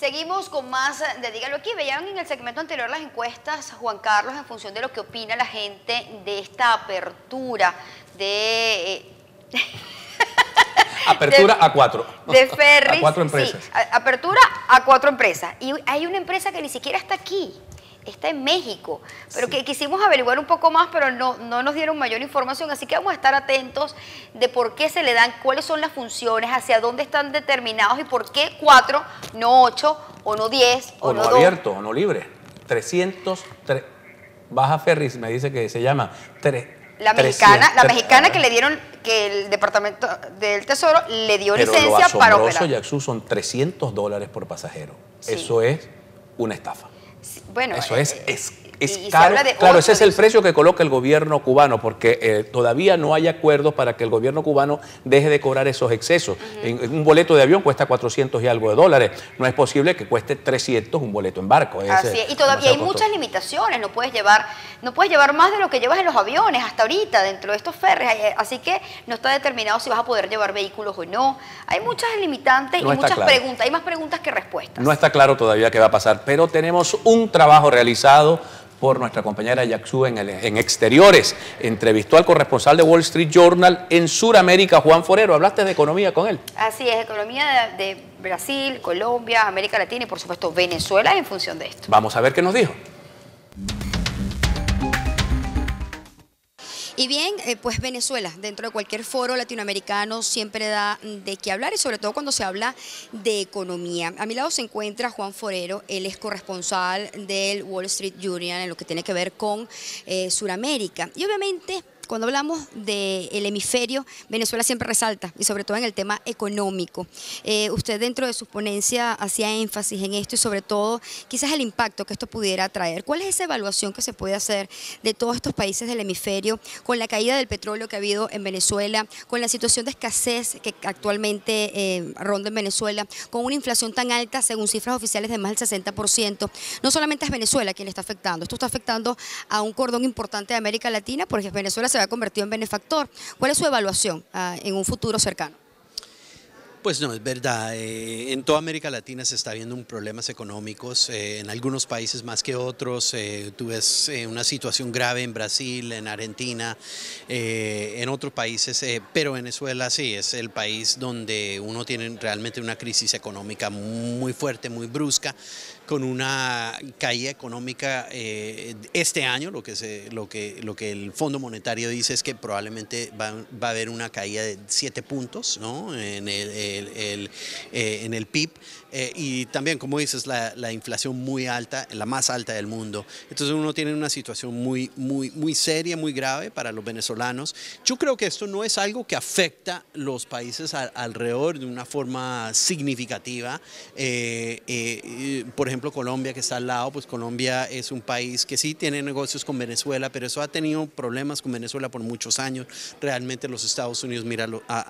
Seguimos con más de Dígalo Aquí. Veían en el segmento anterior las encuestas, Juan Carlos, en función de lo que opina la gente de esta apertura de... Apertura a 4. De ferries. A 4 empresas. Sí, apertura a 4 empresas. Y hay una empresa que ni siquiera está aquí. Está en México, pero sí, que quisimos averiguar un poco más, pero no nos dieron mayor información, así que vamos a estar atentos de por qué se le dan, cuáles son las funciones, hacia dónde están determinados y por qué 4, no 8, o no 10, o no 2. Abierto, o no libre. 303, Baja Ferries me dice que se llama. La mexicana que le dieron, que el Departamento del Tesoro le dio licencia para operar. Pero lo asombroso, Yaxu, son $300 por pasajero. Sí. Eso es una estafa. Bueno, eso es caro. Claro, ese es el precio que coloca el gobierno cubano, porque todavía no hay acuerdos para que el gobierno cubano deje de cobrar esos excesos. En un boleto de avión cuesta 400 y algo de dólares. No es posible que cueste 300 un boleto en barco. Así es. Y todavía hay muchas limitaciones. No puedes llevar más de lo que llevas en los aviones hasta ahorita dentro de estos ferries. Así que no está determinado si vas a poder llevar vehículos o no. Hay muchas limitantes y muchas preguntas. Hay más preguntas que respuestas. No está claro todavía qué va a pasar, pero tenemos un trabajo realizado por nuestra compañera Yaxu en Exteriores. Entrevistó al corresponsal de Wall Street Journal en Sudamérica, Juan Forero. ¿Hablaste de economía con él? Así es, economía de Brasil, Colombia, América Latina y por supuesto Venezuela en función de esto. Vamos a ver qué nos dijo. Y bien, pues Venezuela, dentro de cualquier foro latinoamericano, siempre da de qué hablar y sobre todo cuando se habla de economía. A mi lado se encuentra Juan Forero, él es corresponsal del Wall Street Journal en lo que tiene que ver con Sudamérica. Y obviamente, cuando hablamos del hemisferio, Venezuela siempre resalta, y sobre todo en el tema económico. Usted dentro de su ponencia hacía énfasis en esto y sobre todo quizás el impacto que esto pudiera traer. ¿Cuál es esa evaluación que se puede hacer de todos estos países del hemisferio con la caída del petróleo que ha habido en Venezuela, con la situación de escasez que actualmente ronda en Venezuela, con una inflación tan alta, según cifras oficiales, de más del 60%? No solamente es Venezuela quien le está afectando, esto está afectando a un cordón importante de América Latina, porque Venezuela se ha convertido en benefactor. ¿Cuál es su evaluación en un futuro cercano? Pues no, es verdad. En toda América Latina se está viendo problemas económicos, en algunos países más que otros. Tú ves una situación grave en Brasil, en Argentina, en otros países, pero Venezuela sí es el país donde uno tiene realmente una crisis económica muy fuerte, muy brusca, con una caída económica este año. Lo que el Fondo Monetario dice es que probablemente va a haber una caída de 7 puntos, ¿no?, en el PIB, y también, como dices, la inflación muy alta, la más alta del mundo. Entonces uno tiene una situación muy seria, muy grave para los venezolanos. Yo creo que esto no es algo que afecta los países alrededor de una forma significativa. Por ejemplo, Colombia, que está al lado, pues Colombia es un país que sí tiene negocios con Venezuela, pero eso ha tenido problemas con Venezuela por muchos años. Realmente los Estados Unidos mira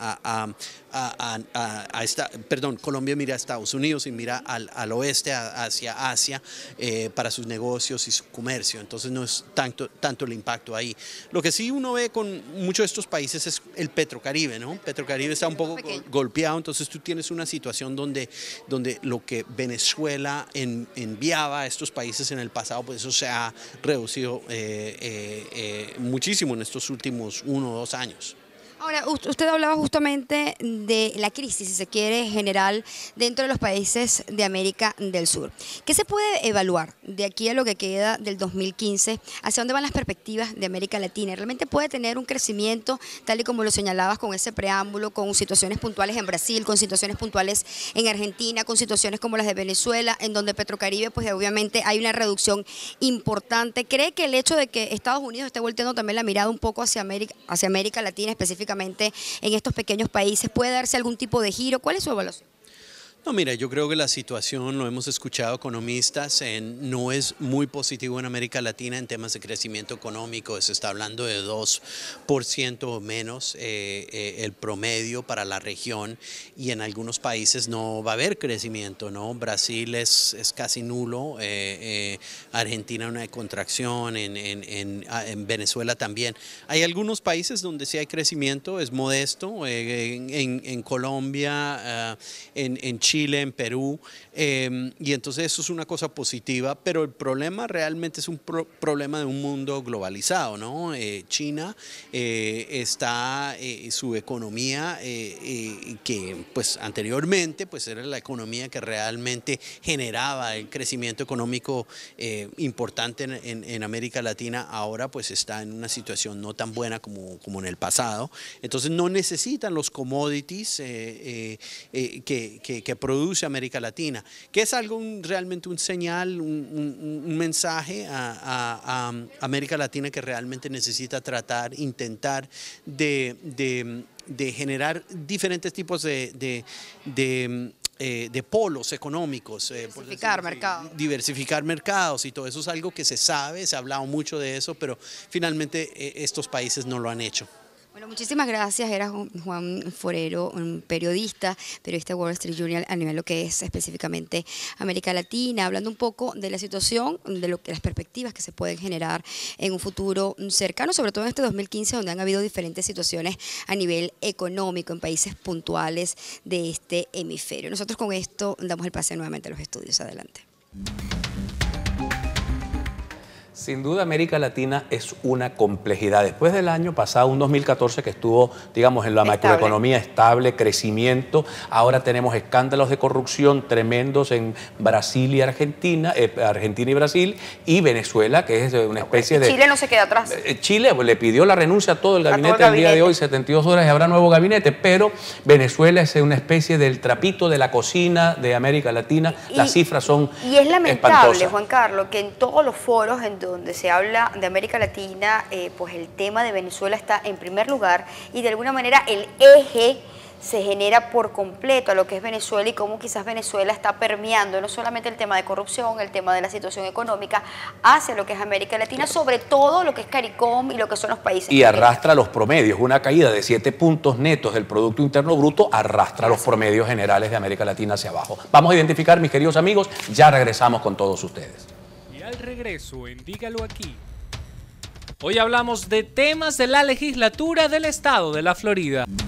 Colombia mira a Estados Unidos y mira al oeste, hacia Asia, para sus negocios y su comercio. Entonces no es tanto el impacto ahí. Lo que sí uno ve con muchos de estos países es el Petrocaribe, ¿no? Petrocaribe está un poco golpeado, entonces tú tienes una situación donde lo que Venezuela enviaba a estos países en el pasado, pues eso se ha reducido muchísimo en estos últimos 1 o 2 años. Ahora, usted hablaba justamente de la crisis, si se quiere, general dentro de los países de América del Sur. ¿Qué se puede evaluar de aquí a lo que queda del 2015? ¿Hacia dónde van las perspectivas de América Latina? ¿Realmente puede tener un crecimiento, tal y como lo señalabas con ese preámbulo, con situaciones puntuales en Brasil, con situaciones puntuales en Argentina, con situaciones como las de Venezuela, en donde Petrocaribe, pues obviamente hay una reducción importante? ¿Cree que el hecho de que Estados Unidos esté volteando también la mirada un poco hacia América Latina, específicamente en estos pequeños países, puede darse algún tipo de giro? ¿Cuál es su evaluación? No, mira, yo creo que la situación, lo hemos escuchado economistas, no es muy positivo en América Latina en temas de crecimiento económico. Se está hablando de 2% o menos el promedio para la región, y en algunos países no va a haber crecimiento, ¿no? Brasil es casi nulo, Argentina una contracción, en Venezuela también. Hay algunos países donde sí hay crecimiento, es modesto, en Colombia, en Chile, Chile, en Perú, y entonces eso es una cosa positiva, pero el problema realmente es un problema de un mundo globalizado, ¿no? China está, su economía, que pues anteriormente pues era la economía que realmente generaba el crecimiento económico importante en América Latina, ahora pues está en una situación no tan buena como en el pasado. Entonces no necesitan los commodities que produce América Latina, que es algo realmente un señal, un mensaje a América Latina, que realmente necesita intentar de generar diferentes tipos de polos económicos. Diversificar mercados. Diversificar mercados, y todo eso es algo que se sabe, se ha hablado mucho de eso, pero finalmente estos países no lo han hecho. Bueno, muchísimas gracias. Era Juan Forero, un periodista de Wall Street Journal a nivel lo que es específicamente América Latina, hablando un poco de la situación, de las perspectivas que se pueden generar en un futuro cercano, sobre todo en este 2015, donde han habido diferentes situaciones a nivel económico en países puntuales de este hemisferio. Nosotros con esto damos el pase nuevamente a los estudios. Adelante. Sin duda América Latina es una complejidad. Después del año pasado, un 2014 que estuvo, digamos, en la macroeconomía estable, crecimiento, ahora tenemos escándalos de corrupción tremendos en Brasil y Argentina y Brasil, y Venezuela, que es una especie de... Chile no se queda atrás. Chile le pidió la renuncia a todo el gabinete al día de hoy, 72 horas y habrá nuevo gabinete, pero Venezuela es una especie del trapito de la cocina de América Latina. Las cifras son Y es lamentable, espantosas. Juan Carlos, que en todos los foros donde se habla de América Latina, pues el tema de Venezuela está en primer lugar, y de alguna manera el eje se genera por completo a lo que es Venezuela, y cómo quizás Venezuela está permeando no solamente el tema de corrupción, el tema de la situación económica, hacia lo que es América Latina, sobre todo lo que es CARICOM y lo que son los países. Y arrastra los promedios. Una caída de 7 puntos netos del Producto Interno Bruto arrastra los promedios generales de América Latina hacia abajo. Vamos a identificar, mis queridos amigos, ya regresamos con todos ustedes. Al regreso en Dígalo Aquí, hoy hablamos de temas de la legislatura del estado de la Florida.